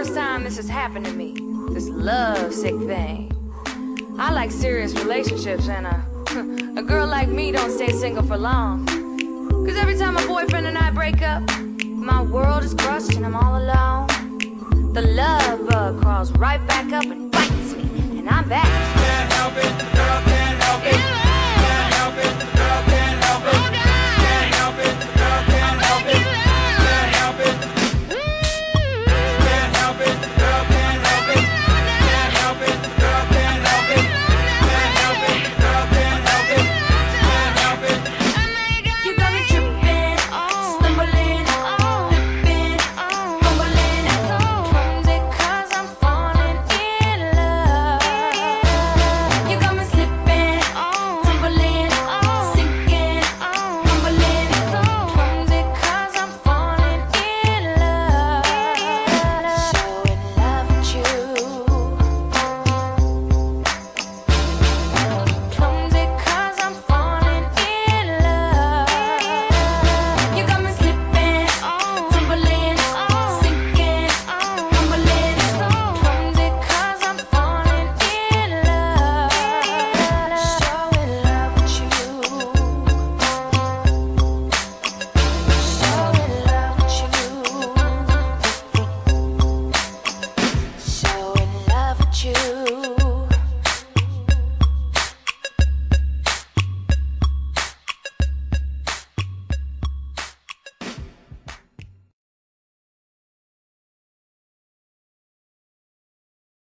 first time this has happened to me. This love sick thing. I like serious relationships, and a girl like me don't stay single for long. Cause every time my boyfriend and I break up, my world is crushed and I'm all alone. The love bug crawls right back up and bites me, and I'm back. Can't help it, girl, can't help it.